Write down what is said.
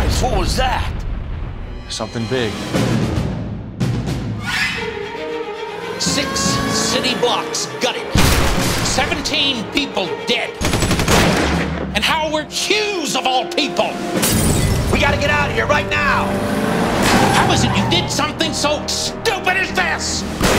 Christ, what was that? Something big. 6 city blocks gutted. 17 people dead. And Howard Hughes, of all people. We gotta get out of here right now. How is it you did something so stupid as this?